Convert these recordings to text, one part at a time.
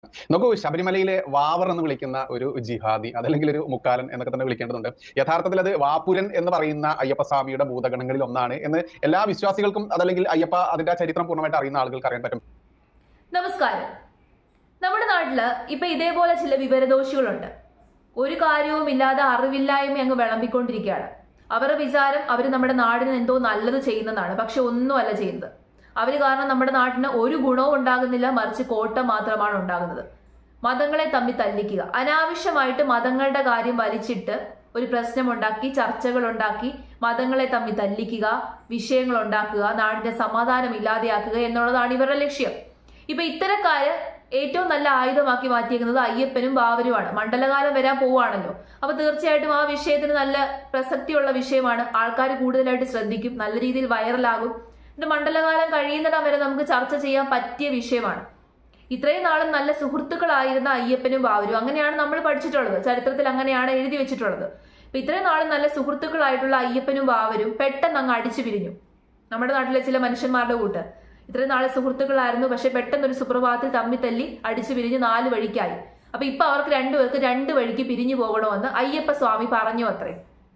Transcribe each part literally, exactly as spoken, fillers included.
നോക്കൂ, ശബരിമലയിലെ വാവർ എന്ന് വിളിക്കുന്ന ഒരു ജിഹാദി അതല്ലെങ്കിൽ ഒരു മുക്കാലൻ എന്നൊക്കെ തന്നെ വിളിക്കേണ്ടതുണ്ട്. യഥാർത്ഥത്തിൽ അത് വാപുരൻ എന്ന് പറയുന്ന അയ്യപ്പസ്വാമിയുടെ ഭൂതഗണങ്ങളിൽ ഒന്നാണ് എന്ന് എല്ലാ വിശ്വാസികൾക്കും അതല്ലെങ്കിൽ അയ്യപ്പ അതിന്റെ ചരിത്രം പൂർണ്ണമായിട്ട് അറിയുന്ന ആളുകൾക്ക് അറിയാൻ പറ്റും. നമസ്കാരം. നമ്മുടെ നാട്ടില് ഇപ്പൊ ഇതേപോലെ ചില വിവരദോഷികളുണ്ട്. ഒരു കാര്യവും ഇല്ലാതെ അറിവില്ലായ്മ അങ്ങ് വിളമ്പിക്കൊണ്ടിരിക്കുകയാണ്. അവരുടെ വിചാരം അവർ നമ്മുടെ നാടിന് എന്തോ നല്ലത് ചെയ്യുന്നതാണ്. പക്ഷെ ഒന്നുമല്ല ചെയ്യുന്നത്. അവർ കാരണം നമ്മുടെ നാട്ടിന് ഒരു ഗുണവും ഉണ്ടാകുന്നില്ല, മറിച്ച് കോട്ടം മാത്രമാണ് ഉണ്ടാകുന്നത്. മതങ്ങളെ തമ്മിൽ തല്ലിക്കുക, അനാവശ്യമായിട്ട് മതങ്ങളുടെ കാര്യം വലിച്ചിട്ട് ഒരു പ്രശ്നമുണ്ടാക്കി, ചർച്ചകൾ ഉണ്ടാക്കി, മതങ്ങളെ തമ്മിൽ തല്ലിക്കുക, വിഷയങ്ങൾ ഉണ്ടാക്കുക, നാടിന്റെ സമാധാനം ഇല്ലാതെയാക്കുക എന്നുള്ളതാണ് ഇവരുടെ ലക്ഷ്യം. ഇപ്പൊ ഇത്തരക്കാര് ഏറ്റവും നല്ല ആയുധമാക്കി മാറ്റിയിരിക്കുന്നത് അയ്യപ്പനും ബാവരുമാണ്. മണ്ഡലകാലം വരാൻ പോവുകയാണല്ലോ. അപ്പൊ തീർച്ചയായിട്ടും ആ വിഷയത്തിന് നല്ല പ്രസക്തിയുള്ള വിഷയമാണ്. ആൾക്കാർ കൂടുതലായിട്ട് ശ്രദ്ധിക്കും, നല്ല രീതിയിൽ വൈറലാകും. ഇത് മണ്ഡലകാലം കഴിയുന്നിടം വരെ നമുക്ക് ചർച്ച ചെയ്യാൻ പറ്റിയ വിഷയമാണ്. ഇത്രയും നാളും നല്ല സുഹൃത്തുക്കളായിരുന്ന അയ്യപ്പനും ബാവരും, അങ്ങനെയാണ് നമ്മൾ പഠിച്ചിട്ടുള്ളത്, ചരിത്രത്തിൽ അങ്ങനെയാണ് എഴുതി വെച്ചിട്ടുള്ളത്. അപ്പൊ ഇത്രയും നാളും നല്ല സുഹൃത്തുക്കളായിട്ടുള്ള അയ്യപ്പനും ബാവരും പെട്ടെന്ന് അങ്ങ് അടിച്ചു പിരിഞ്ഞു. നമ്മുടെ നാട്ടിലെ ചില മനുഷ്യന്മാരുടെ കൂട്ട് ഇത്രയും നാളെ സുഹൃത്തുക്കളായിരുന്നു, പക്ഷെ പെട്ടെന്ന് ഒരു സുപ്രഭാതത്തിൽ തമ്മി തല്ലി അടിച്ചു പിരിഞ്ഞ് നാല് വഴിക്കായി. അപ്പൊ ഇപ്പൊ അവർക്ക് രണ്ടുപേർക്ക് രണ്ട് വഴിക്ക് പിരിഞ്ഞു പോകണമെന്ന് അയ്യപ്പ സ്വാമി പറഞ്ഞു അത്രേ.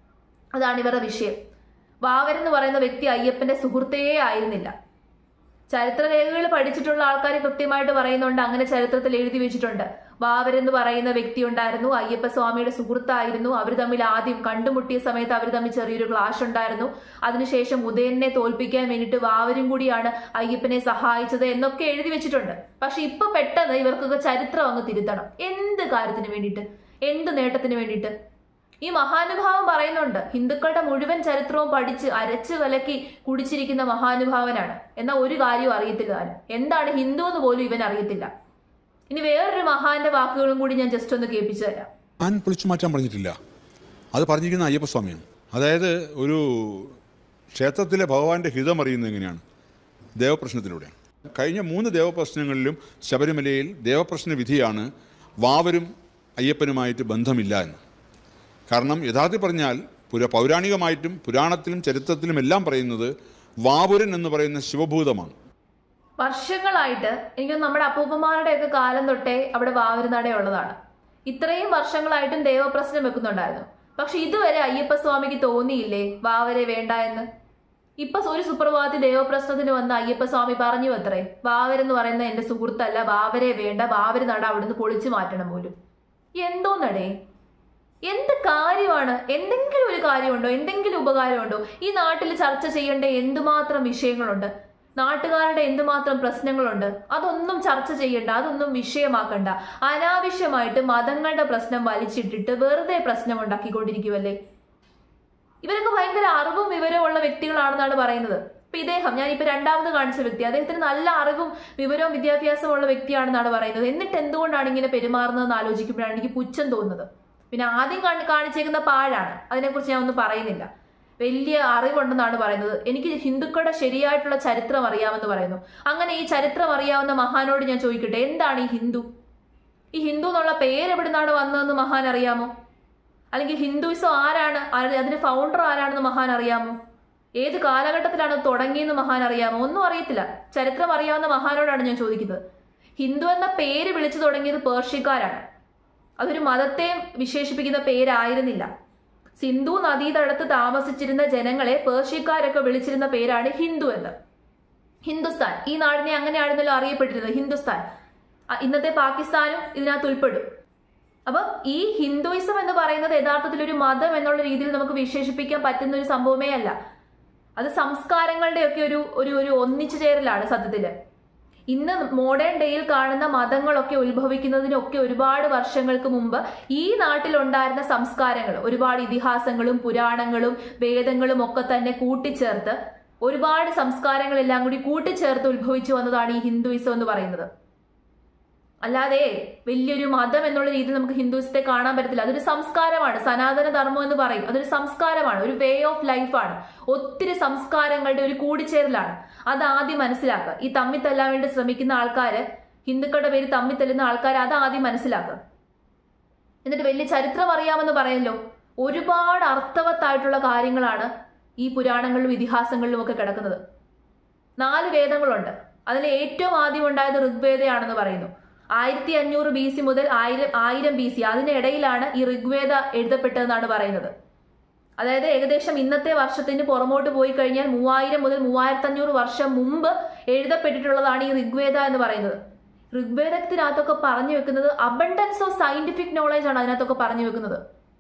അതാണ് ഇവരുടെ വിഷയം. വാവരൻ എന്ന് പറയുന്ന വ്യക്തി അയ്യപ്പന്റെ സുഹൃത്തേ ആയിരുന്നില്ല. ചരിത്രരേഖകൾ പഠിച്ചിട്ടുള്ള ആൾക്കാർ കൃത്യമായിട്ട് പറയുന്നുണ്ട്, അങ്ങനെ ചരിത്രത്തിൽ എഴുതി വെച്ചിട്ടുണ്ട്. വാവരൻ എന്ന് പറയുന്ന വ്യക്തി ഉണ്ടായിരുന്നു, അയ്യപ്പ സ്വാമിയുടെ സുഹൃത്തായിരുന്നു. അവർ തമ്മിൽ ആദ്യം കണ്ടുമുട്ടിയ സമയത്ത് അവർ തമ്മിൽ ചെറിയൊരു ക്ലാഷ് ഉണ്ടായിരുന്നു. അതിനുശേഷം ഉദയനെ തോൽപ്പിക്കാൻ വേണ്ടിയിട്ട് വാവരും കൂടിയാണ് അയ്യപ്പനെ സഹായിച്ചത് എന്നൊക്കെ എഴുതി വെച്ചിട്ടുണ്ട്. പക്ഷെ ഇപ്പൊ പെട്ടെന്ന് ഇവർക്കൊക്കെ ചരിത്രം അങ്ങ് തിരുത്തണം. എന്ത് കാര്യത്തിന് വേണ്ടിയിട്ട്, എന്ത് നേട്ടത്തിന് വേണ്ടിയിട്ട്? ഈ മഹാനുഭാവൻ പറയുന്നുണ്ട്, ഹിന്ദുക്കളുടെ മുഴുവൻ ചരിത്രവും പഠിച്ച് അരച്ച് കലക്കി കുടിച്ചിരിക്കുന്ന മഹാനുഭാവനാണ്. എന്നാൽ ഒരു കാര്യവും അറിയത്തില്ല. എന്താണ് ഹിന്ദു എന്ന് പോലും ഇവൻ അറിയത്തില്ല. ഇനി വേറൊരു മഹാന്റെ വാക്കുകളും കൂടി ഞാൻ ജസ്റ്റ് ഒന്ന് കേൾപ്പിച്ചു തരാം. ഞാൻ പൊളിച്ചു മാറ്റാൻ പറഞ്ഞിട്ടില്ല, അത് പറഞ്ഞിരിക്കുന്ന അയ്യപ്പസ്വാമിയാണ്. അതായത് ഒരു ക്ഷേത്രത്തിലെ ഭഗവാന്റെ ഹിതം അറിയുന്നത് എങ്ങനെയാണ്? ദേവപ്രശ്നത്തിലൂടെയാണ്. കഴിഞ്ഞ മൂന്ന് ദേവപ്രശ്നങ്ങളിലും ശബരിമലയിൽ ദേവപ്രശ്ന വിധിയാണ് വാവരും അയ്യപ്പനുമായിട്ട് ബന്ധമില്ല എന്ന്. കാരണം യഥാർത്ഥത്തിൽ പറഞ്ഞാൽ പുര പൗരാണികമായിട്ടും പുരാണത്തിലും ചരിത്രത്തിലും എല്ലാം പറയുന്നത് വാപുരൻ എന്ന് പറയുന്ന ശിവഭൂതമാണ്. വർഷങ്ങളായിട്ട് എനിക്ക് നമ്മുടെ അപ്പൂപ്പന്മാരുടെയൊക്കെ കാലം തൊട്ടേ അവിടെ വാവരുനട ഉള്ളതാണ്. ഇത്രയും വർഷങ്ങളായിട്ടും ദേവപ്രശ്നം വെക്കുന്നുണ്ടായിരുന്നു. പക്ഷെ ഇതുവരെ അയ്യപ്പസ്വാമിക്ക് തോന്നിയില്ലേ വാവരെ വേണ്ട എന്ന്? ഇപ്പൊ ഒരു സുപ്രഭാതത്തിൽ ദേവപ്രശ്നത്തിന് വന്ന അയ്യപ്പസ്വാമി പറഞ്ഞു അത്രേ, വാവരെന്ന് പറയുന്ന എന്റെ സുഹൃത്തല്ല, വാവരെ വേണ്ട, വാവര് നട അവിടുന്ന് പൊളിച്ചു മാറ്റണം പോലും. എന്തോന്നടേ, എന്ത് കാര്യമാണ്? എന്തെങ്കിലും ഒരു കാര്യമുണ്ടോ? എന്തെങ്കിലും ഉപകാരമുണ്ടോ? ഈ നാട്ടിൽ ചർച്ച ചെയ്യേണ്ട എന്തുമാത്രം വിഷയങ്ങളുണ്ട്, നാട്ടുകാരുടെ എന്തുമാത്രം പ്രശ്നങ്ങളുണ്ട്. അതൊന്നും ചർച്ച ചെയ്യണ്ട, അതൊന്നും വിഷയമാക്കണ്ട. അനാവശ്യമായിട്ട് മതങ്ങളുടെ പ്രശ്നം വലിച്ചിട്ടിട്ട് വെറുതെ പ്രശ്നം ഉണ്ടാക്കിക്കൊണ്ടിരിക്കുമല്ലേ. ഇവരൊക്കെ ഭയങ്കര അറിവും വിവരവും ഉള്ള വ്യക്തികളാണെന്നാണ് പറയുന്നത്. ഇപ്പൊ ഇദ്ദേഹം, ഞാനിപ്പോ രണ്ടാമത് കാണിച്ച വ്യക്തി, അദ്ദേഹത്തിന് നല്ല അറിവും വിവരവും വിദ്യാഭ്യാസവും ഉള്ള വ്യക്തിയാണെന്നാണ് പറയുന്നത്. എന്നിട്ട് എന്തുകൊണ്ടാണ് ഇങ്ങനെ പെരുമാറുന്നതെന്ന് ആലോചിക്കുമ്പോഴാണ് എനിക്ക് പുച്ഛം തോന്നുന്നത്. പിന്നെ ആദ്യം കാണിച്ചേക്കുന്ന പാഴാണ്, അതിനെക്കുറിച്ച് ഞാൻ ഒന്നും പറയുന്നില്ല. വലിയ അറിവുണ്ടെന്നാണ് പറയുന്നത്. എനിക്ക് ഹിന്ദുക്കളുടെ ശരിയായിട്ടുള്ള ചരിത്രം അറിയാമെന്ന് പറയുന്നു. അങ്ങനെ ഈ ചരിത്രം അറിയാവുന്ന മഹാനോട് ഞാൻ ചോദിക്കട്ടെ, എന്താണ് ഈ ഹിന്ദു? ഈ ഹിന്ദു എന്നുള്ള പേര് എവിടുന്നാണ് വന്നതെന്ന് മഹാൻ അറിയാമോ? അല്ലെങ്കിൽ ഹിന്ദുയിസം ആരാണ്, അതിന് ഫൗണ്ടർ ആരാണെന്ന് മഹാൻ അറിയാമോ? ഏത് കാലഘട്ടത്തിലാണ് തുടങ്ങിയെന്ന് മഹാൻ അറിയാമോ? ഒന്നും അറിയത്തില്ല. ചരിത്രം അറിയാവുന്ന മഹാനോടാണ് ഞാൻ ചോദിക്കുന്നത്. ഹിന്ദു എന്ന പേര് വിളിച്ചു തുടങ്ങിയത് പേർഷ്യക്കാരാണ്. അതൊരു മതത്തെ വിശേഷിപ്പിക്കുന്ന പേരായിരുന്നില്ല. സിന്ധു നദീതടത്ത് താമസിച്ചിരുന്ന ജനങ്ങളെ പേർഷ്യക്കാരൊക്കെ വിളിച്ചിരുന്ന പേരാണ് ഹിന്ദു എന്ന്. ഹിന്ദുസ്ഥാൻ, ഈ നാടിനെ അങ്ങനെയാണെന്നല്ലോ അറിയപ്പെട്ടിരുന്നത്, ഹിന്ദുസ്ഥാൻ. ഇന്നത്തെ പാകിസ്ഥാനും ഇതിനകത്ത് ഉൾപ്പെടും. അപ്പൊ ഈ ഹിന്ദുയിസം എന്ന് പറയുന്നത് യഥാർത്ഥത്തിൽ ഒരു മതം എന്നുള്ള രീതിയിൽ നമുക്ക് വിശേഷിപ്പിക്കാൻ പറ്റുന്ന ഒരു സംഭവമേ അല്ല. അത് സംസ്കാരങ്ങളുടെ ഒക്കെ ഒരു ഒരു ഒരു ഒന്നിച്ചു ചേരലാണ് സത്യത്തില്. ഇന്ന് മോഡേൺ ഡേയിൽ കാണുന്ന മതങ്ങളൊക്കെ ഉത്ഭവിക്കുന്നതിനൊക്കെ ഒരുപാട് വർഷങ്ങൾക്ക് മുമ്പ് ഈ നാട്ടിലുണ്ടായിരുന്ന സംസ്കാരങ്ങൾ, ഒരുപാട് ഇതിഹാസങ്ങളും പുരാണങ്ങളും വേദങ്ങളും ഒക്കെ തന്നെ കൂട്ടിച്ചേർത്ത് ഒരുപാട് സംസ്കാരങ്ങളെല്ലാം കൂടി കൂട്ടിച്ചേർത്ത് ഉത്ഭവിച്ചു വന്നതാണ് ഈ ഹിന്ദുയിസം എന്ന് പറയുന്നത്. അല്ലാതെ വലിയൊരു മതം എന്നുള്ള രീതിയിൽ നമുക്ക് ഹിന്ദുയിസത്തെ കാണാൻ പറ്റത്തില്ല. അതൊരു സംസ്കാരമാണ്, സനാതന ധർമ്മം എന്ന് പറയും. അതൊരു സംസ്കാരമാണ്, ഒരു വേ ഓഫ് ലൈഫാണ്. ഒത്തിരി സംസ്കാരങ്ങളുടെ ഒരു കൂടിച്ചേരലാണ്. അത് ആദ്യം മനസ്സിലാക്കുക. ഈ തമ്മിൽ തല്ലാൻ വേണ്ടി ശ്രമിക്കുന്ന ആൾക്കാര്, ഹിന്ദുക്കളുടെ പേര് തമ്മിൽ തല്ലുന്ന ആൾക്കാർ, അത് ആദ്യം മനസ്സിലാക്കുക. എന്നിട്ട് വലിയ ചരിത്രം അറിയാമെന്ന് പറയല്ലോ. ഒരുപാട് അർത്ഥവത്തായിട്ടുള്ള കാര്യങ്ങളാണ് ഈ പുരാണങ്ങളിലും ഇതിഹാസങ്ങളിലും ഒക്കെ കിടക്കുന്നത്. നാല് വേദങ്ങളുണ്ട്. അതിൽ ഏറ്റവും ആദ്യം ഉണ്ടായത് ഋഗ്വേദയാണെന്ന് പറയുന്നു. ആയിരത്തി അഞ്ഞൂറ് ബി സി മുതൽ ആയിരം ആയിരം ബി സി അതിനിടയിലാണ് ഈ ഋഗ്വേദ എഴുതപ്പെട്ടതെന്നാണ് പറയുന്നത്. അതായത് ഏകദേശം ഇന്നത്തെ വർഷത്തിന് പുറമോട്ട് പോയി കഴിഞ്ഞാൽ മൂവായിരം മുതൽ മൂവായിരത്തി അഞ്ഞൂറ് വർഷം മുമ്പ് എഴുതപ്പെട്ടിട്ടുള്ളതാണ് ഈ ഋഗ്വേദ എന്ന് പറയുന്നത്. ഋഗ്വേദത്തിനകത്തൊക്കെ പറഞ്ഞു വെക്കുന്നത് അബണ്ടൻസ് ഓഫ് സയന്റിഫിക് നോളജ് ആണ് അതിനകത്തൊക്കെ പറഞ്ഞു വെക്കുന്നത്.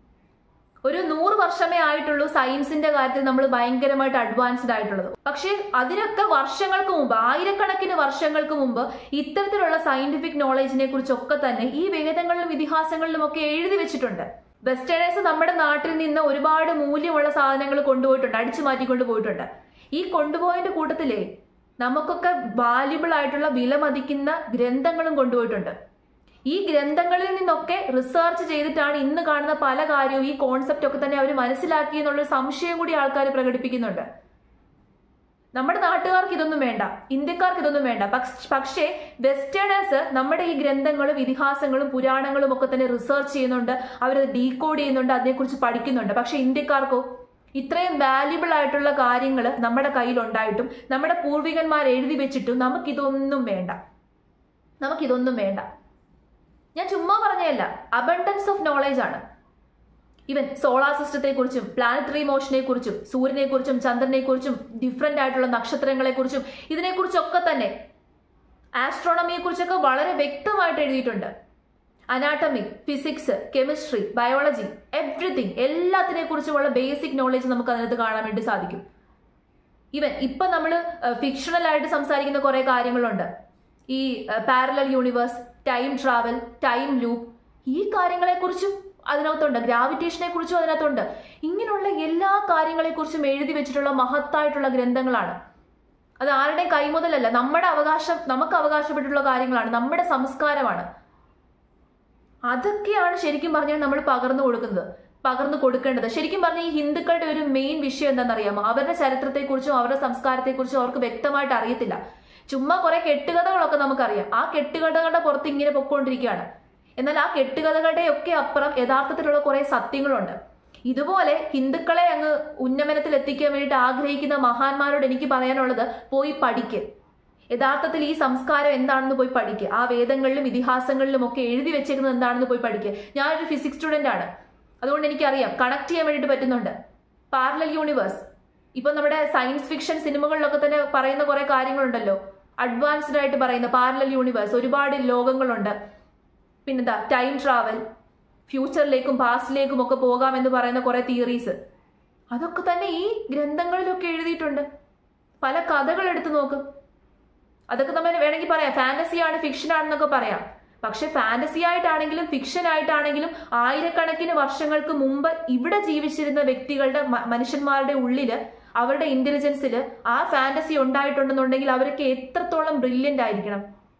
ഒരു നൂറ് വർഷമേ ആയിട്ടുള്ളൂ സയൻസിന്റെ കാര്യത്തിൽ നമ്മൾ ഭയങ്കരമായിട്ട് അഡ്വാൻസ്ഡ് ആയിട്ടുള്ളത്. പക്ഷേ അതിനൊക്കെ വർഷങ്ങൾക്ക് മുമ്പ്, ആയിരക്കണക്കിന് വർഷങ്ങൾക്ക് മുമ്പ് ഇത്തരത്തിലുള്ള സയന്റിഫിക് നോളജിനെ കുറിച്ചൊക്കെ തന്നെ ഈ വേദങ്ങളിലും ഇതിഹാസങ്ങളിലും ഒക്കെ എഴുതി വെച്ചിട്ടുണ്ട്. വെസ്റ്റേണേഴ്സ് നമ്മുടെ നാട്ടിൽ നിന്ന് ഒരുപാട് മൂല്യമുള്ള സാധനങ്ങൾ കൊണ്ടുപോയിട്ടുണ്ട്, അടിച്ചു മാറ്റിക്കൊണ്ട് പോയിട്ടുണ്ട്. ഈ കൊണ്ടുപോയതിന്റെ കൂട്ടത്തിലേ നമുക്കൊക്കെ വാല്യുബിൾ ആയിട്ടുള്ള വിലമതിക്കുന്ന ഗ്രന്ഥങ്ങളും കൊണ്ടുപോയിട്ടുണ്ട്. ഈ ഗ്രന്ഥങ്ങളിൽ നിന്നൊക്കെ റിസർച്ച് ചെയ്തിട്ടാണ് ഇന്ന് കാണുന്ന പല കാര്യവും, ഈ കോൺസെപ്റ്റ് ഒക്കെ തന്നെ അവർ മനസ്സിലാക്കി എന്നുള്ളൊരു സംശയം കൂടി ആൾക്കാർ പ്രകടിപ്പിക്കുന്നുണ്ട്. നമ്മുടെ നാട്ടുകാർക്ക് ഇതൊന്നും വേണ്ട, ഇന്ത്യക്കാർക്ക് ഇതൊന്നും വേണ്ട. പക്ഷേ വെസ്റ്റേണേഴ്സ് നമ്മുടെ ഈ ഗ്രന്ഥങ്ങളും ഇതിഹാസങ്ങളും പുരാണങ്ങളും ഒക്കെ തന്നെ റിസർച്ച് ചെയ്യുന്നുണ്ട്, അവരത് ഡീകോഡ് ചെയ്യുന്നുണ്ട്, അതിനെക്കുറിച്ച് പഠിക്കുന്നുണ്ട്. പക്ഷെ ഇന്ത്യക്കാർക്കോ ഇത്രയും വാല്യുബിൾ ആയിട്ടുള്ള കാര്യങ്ങൾ നമ്മുടെ കയ്യിലുണ്ടായിട്ടും നമ്മുടെ പൂർവികന്മാർ എഴുതി വെച്ചിട്ടും നമുക്കിതൊന്നും വേണ്ട, നമുക്കിതൊന്നും വേണ്ട. ഞാൻ ചുമ്മാ പറഞ്ഞതല്ല, അബണ്ടൻസ് ഓഫ് നോളജ് ആണ്. ഈവൻ സോളാർ സിസ്റ്റത്തെ കുറിച്ചും പ്ലാനറ്ററി മോഷനെ കുറിച്ചും സൂര്യനെ കുറിച്ചും ചന്ദ്രനെ കുറിച്ചും ഡിഫറെന്റ് ആയിട്ടുള്ള നക്ഷത്രങ്ങളെ കുറിച്ചും ഇതിനെക്കുറിച്ചൊക്കെ തന്നെ, ആസ്ട്രോണമിയെ കുറിച്ചൊക്കെ വളരെ വ്യക്തമായിട്ട് എഴുതിയിട്ടുണ്ട്. Anatomy, physics, chemistry, biology, everything, എല്ലാത്തിനെ കുറിച്ചുമുള്ള ബേസിക് നോളജ് നമുക്ക് അതിനകത്ത് കാണാൻ വേണ്ടി സാധിക്കും. ഈവൻ ഇപ്പൊ നമ്മൾ ഫിക്ഷണൽ ആയിട്ട് സംസാരിക്കുന്ന കുറെ കാര്യങ്ങളുണ്ട്. ഈ parallel universe, time travel, time loop, ഈ കാര്യങ്ങളെ കുറിച്ചും അതിനകത്തുണ്ട്. ഗ്രാവിറ്റേഷനെ കുറിച്ചും അതിനകത്തുണ്ട്. ഇങ്ങനെയുള്ള എല്ലാ കാര്യങ്ങളെ കുറിച്ചും എഴുതി വെച്ചിട്ടുള്ള മഹത്തായിട്ടുള്ള ഗ്രന്ഥങ്ങളാണ്. അത് ആരുടെയും കൈമുതലല്ല, നമ്മുടെ അവകാശം, നമുക്ക് അവകാശപ്പെട്ടിട്ടുള്ള കാര്യങ്ങളാണ്, നമ്മുടെ സംസ്കാരമാണ്. അതൊക്കെയാണ് ശരിക്കും പറഞ്ഞാൽ നമ്മൾ പകർന്നു കൊടുക്കുന്നത്, പകർന്നു കൊടുക്കേണ്ടത്. ശരിക്കും പറഞ്ഞാൽ ഈ ഹിന്ദുക്കളുടെ ഒരു മെയിൻ വിഷയം എന്താണെന്നറിയാമോ? അവരുടെ ചരിത്രത്തെക്കുറിച്ചും അവരുടെ സംസ്കാരത്തെക്കുറിച്ചും അവർക്ക് വ്യക്തമായിട്ട് അറിയത്തില്ല. ചുമ്മാ കുറെ കെട്ടുകഥകളൊക്കെ നമുക്കറിയാം. ആ കെട്ടുകഥകളുടെ പുറത്ത് ഇങ്ങനെ പൊക്കോണ്ടിരിക്കുകയാണ്. എന്നാൽ ആ കെട്ടുകഥകളുടെ ഒക്കെ അപ്പുറം യഥാർത്ഥത്തിലുള്ള കുറെ സത്യങ്ങളുണ്ട്. ഇതുപോലെ ഹിന്ദുക്കളെ അങ്ങ് ഉന്നമനത്തിൽ എത്തിക്കാൻ വേണ്ടിയിട്ട് ആഗ്രഹിക്കുന്ന മഹാന്മാരോട് എനിക്ക് പറയാനുള്ളത്, പോയി പഠിക്ക്. യഥാർത്ഥത്തിൽ ഈ സംസ്കാരം എന്താണെന്ന് പോയി പഠിക്കുക. ആ വേദങ്ങളിലും ഇതിഹാസങ്ങളിലും ഒക്കെ എഴുതി വെച്ചേക്കുന്നത് എന്താണെന്ന് പോയി പഠിക്കുക. ഞാനൊരു ഫിസിക്സ് സ്റ്റുഡന്റ് ആണ്, അതുകൊണ്ട് എനിക്കറിയാം, കണക്ട് ചെയ്യാൻ വേണ്ടിയിട്ട് പറ്റുന്നുണ്ട്. പാരലൽ യൂണിവേഴ്സ്, ഇപ്പൊ നമ്മുടെ സയൻസ് ഫിക്ഷൻ സിനിമകളിലൊക്കെ തന്നെ പറയുന്ന കുറെ കാര്യങ്ങളുണ്ടല്ലോ, അഡ്വാൻസ്ഡ് ആയിട്ട് പറയുന്ന പാരലൽ യൂണിവേഴ്സ്, ഒരുപാട് ലോകങ്ങളുണ്ട്. പിന്നെന്താ ടൈം ട്രാവൽ, ഫ്യൂച്ചറിലേക്കും പാസ്റ്റിലേക്കും ഒക്കെ പോകാമെന്ന് പറയുന്ന കുറെ തിയറീസ്, അതൊക്കെ തന്നെ ഈ ഗ്രന്ഥങ്ങളിലൊക്കെ എഴുതിയിട്ടുണ്ട്. പല കഥകൾ എടുത്തു നോക്കും, അതൊക്കെ നമ്മൾ വേണമെങ്കിൽ പറയാം ഫാന്റസിയാണ്, ഫിക്ഷൻ ആണെന്നൊക്കെ പറയാം. പക്ഷെ ഫാന്റസി ആയിട്ടാണെങ്കിലും ഫിക്ഷൻ ആയിട്ടാണെങ്കിലും ആയിരക്കണക്കിന് വർഷങ്ങൾക്ക് മുമ്പ് ഇവിടെ ജീവിച്ചിരുന്ന വ്യക്തികളുടെ, മനുഷ്യന്മാരുടെ ഉള്ളില്, അവരുടെ ഇന്റലിജൻസിൽ ആ ഫാന്റസി ഉണ്ടായിട്ടുണ്ടെന്നുണ്ടെങ്കിൽ അവരൊക്കെ എത്രത്തോളം ബ്രില്യന്റ് ആയിരിക്കണം.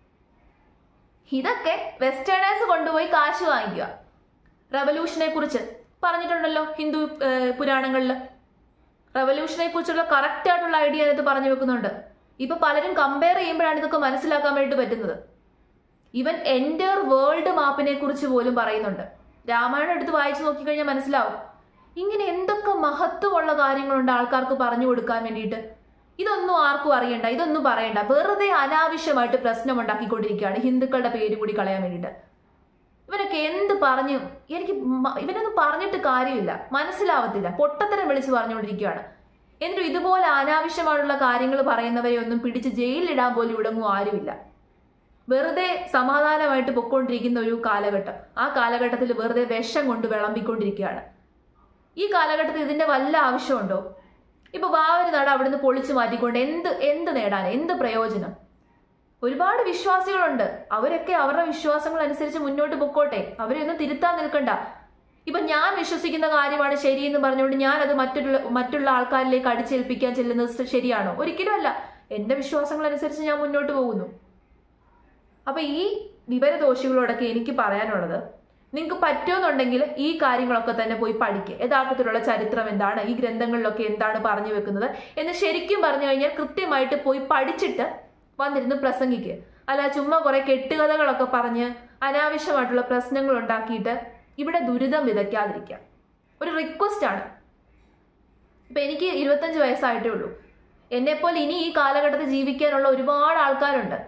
ഇതൊക്കെ വെസ്റ്റേണേഴ്സ് കൊണ്ടുപോയി കാശ് വാങ്ങിക്കുക. റവല്യൂഷനെ കുറിച്ച് പറഞ്ഞിട്ടുണ്ടല്ലോ ഹിന്ദു പുരാണങ്ങളിൽ. റവല്യൂഷനെ കുറിച്ചുള്ള കറക്റ്റ് ആയിട്ടുള്ള ഐഡിയ അതിനകത്ത് പറഞ്ഞു വെക്കുന്നുണ്ട്. ഇപ്പൊ പലരും കമ്പയർ ചെയ്യുമ്പോഴാണ് ഇതൊക്കെ മനസ്സിലാക്കാൻ വേണ്ടി പറ്റുന്നത്. ഈവൻ എൻറ്റയർ വേൾഡ് മാപ്പിനെ കുറിച്ച് പോലും പറയുന്നുണ്ട്. രാമായണം എടുത്ത് വായിച്ചു നോക്കിക്കഴിഞ്ഞാൽ മനസ്സിലാവും. ഇങ്ങനെ എന്തൊക്കെ മഹത്വമുള്ള കാര്യങ്ങളുണ്ട് ആൾക്കാർക്ക് പറഞ്ഞു കൊടുക്കാൻ വേണ്ടിയിട്ട്. ഇതൊന്നും ആർക്കും അറിയണ്ട, ഇതൊന്നും പറയണ്ട, വെറുതെ അനാവശ്യമായിട്ട് പ്രശ്നം ഉണ്ടാക്കിക്കൊണ്ടിരിക്കുകയാണ് ഹിന്ദുക്കളുടെ പേര് കൂടി കളയാൻ വേണ്ടിയിട്ട്. ഇവനൊക്കെ എന്ത് പറഞ്ഞു, എനിക്ക് ഇവനൊന്നും പറഞ്ഞിട്ട് കാര്യമില്ല, മനസ്സിലാവത്തില്ല, പൊട്ടത്തരം വിളിച്ച് പറഞ്ഞുകൊണ്ടിരിക്കുകയാണ്. എന്നിട്ടും ഇതുപോലെ അനാവശ്യമായിട്ടുള്ള കാര്യങ്ങൾ പറയുന്നവരെ ഒന്നും പിടിച്ച് ജയിലിലിടാൻ പോലും ഇവിടെങ്ങും ആരുമില്ല. വെറുതെ സമാധാനമായിട്ട് പൊക്കോണ്ടിരിക്കുന്ന ഒരു കാലഘട്ടം. ആ കാലഘട്ടത്തിൽ വെറുതെ വിഷം കൊണ്ട് വിളമ്പിക്കൊണ്ടിരിക്കുകയാണ്. ഈ കാലഘട്ടത്തിൽ ഇതിന്റെ വല്ല ആവശ്യമുണ്ടോ? ഇപ്പൊ വാവര് നാട് അവിടുന്ന് പൊളിച്ചു മാറ്റിക്കൊണ്ട് എന്ത് എന്ത് നേടാൻ, എന്ത് പ്രയോജനം? ഒരുപാട് വിശ്വാസികളുണ്ട്, അവരൊക്കെ അവരുടെ വിശ്വാസങ്ങൾ അനുസരിച്ച് മുന്നോട്ട് പൊക്കോട്ടെ, അവരെയൊന്നും തിരുത്താൻ നിൽക്കണ്ട. ഇപ്പൊ ഞാൻ വിശ്വസിക്കുന്ന കാര്യമാണ് ശരിയെന്ന് പറഞ്ഞുകൊണ്ട് ഞാൻ അത് മറ്റുള്ള മറ്റുള്ള ആൾക്കാരിലേക്ക് അടിച്ചേൽപ്പിക്കാൻ ചെല്ലുന്നത് ശരിയാണോ? ഒരിക്കലും അല്ല. എന്റെ വിശ്വാസങ്ങൾ അനുസരിച്ച് ഞാൻ മുന്നോട്ട് പോകുന്നു. അപ്പൊ ഈ വിവരദോഷികളോടൊക്കെ എനിക്ക് പറയാനുള്ളത്, നിങ്ങൾക്ക് പറ്റുമെന്നുണ്ടെങ്കിൽ ഈ കാര്യങ്ങളൊക്കെ തന്നെ പോയി പഠിക്കുക. യഥാർത്ഥത്തിലുള്ള ചരിത്രം എന്താണ്, ഈ ഗ്രന്ഥങ്ങളിലൊക്കെ എന്താണ് പറഞ്ഞു വെക്കുന്നത് എന്ന് ശരിക്കും പറഞ്ഞു കഴിഞ്ഞാൽ കൃത്യമായിട്ട് പോയി പഠിച്ചിട്ട് വന്നിരുന്ന് പ്രസംഗിക്കുക. അല്ല ചുമ്മാ കുറെ കെട്ടുകഥകളൊക്കെ പറഞ്ഞ് അനാവശ്യമായിട്ടുള്ള പ്രശ്നങ്ങൾ ഉണ്ടാക്കിയിട്ട് ഇവിടെ ദുരിതം വിതയ്ക്കാതിരിക്കുക. ഒരു റിക്വസ്റ്റ് ആണ്. ഇപ്പൊ എനിക്ക് ഇരുപത്തഞ്ച് വയസ്സായിട്ടേ ഉള്ളൂ. എന്നെപ്പോലെ ഇനി ഈ കാലഘട്ടത്തിൽ ജീവിക്കാനുള്ള ഒരുപാട് ആൾക്കാരുണ്ട്.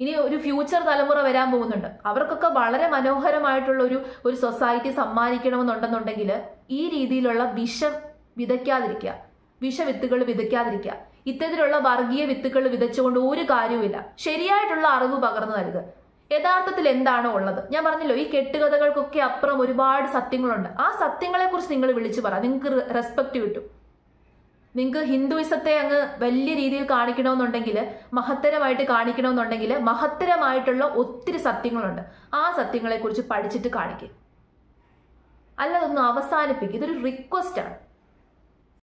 ഇനി ഒരു ഫ്യൂച്ചർ തലമുറ വരാൻ പോകുന്നുണ്ട്. അവർക്കൊക്കെ വളരെ മനോഹരമായിട്ടുള്ള ഒരു ഒരു സൊസൈറ്റി സമ്മാനിക്കണമെന്നുണ്ടെന്നുണ്ടെങ്കിൽ ഈ രീതിയിലുള്ള വിഷം വിതയ്ക്കാതിരിക്കുക, വിഷവിത്തുകൾ വിതയ്ക്കാതിരിക്കുക. ഇത്തരത്തിലുള്ള വർഗീയ വിത്തുകൾ വിതച്ചുകൊണ്ട് ഒരു കാര്യവുമില്ല. ശരിയായിട്ടുള്ള അറിവ് പകർന്നു നൽകുക. യഥാർത്ഥത്തിൽ എന്താണോ ഉള്ളത്, ഞാൻ പറഞ്ഞല്ലോ ഈ കെട്ടുകഥകൾക്കൊക്കെ അപ്പുറം ഒരുപാട് സത്യങ്ങളുണ്ട്. ആ സത്യങ്ങളെ കുറിച്ച് നിങ്ങൾ വിളിച്ചു പറ, നിങ്ങൾക്ക് റെസ്പെക്ട് കിട്ടും. നിങ്ങൾക്ക് ഹിന്ദുയിസത്തെ അങ്ങ് വലിയ രീതിയിൽ കാണിക്കണമെന്നുണ്ടെങ്കിൽ, മഹത്തരമായിട്ട് കാണിക്കണമെന്നുണ്ടെങ്കിൽ മഹത്തരമായിട്ടുള്ള ഒത്തിരി സത്യങ്ങളുണ്ട്. ആ സത്യങ്ങളെ കുറിച്ച് പഠിച്ചിട്ട് കാണിക്കുക. അല്ലാതൊന്നും അവസാനിപ്പിക്കുക. ഇതൊരു റിക്വസ്റ്റ് ആണ്.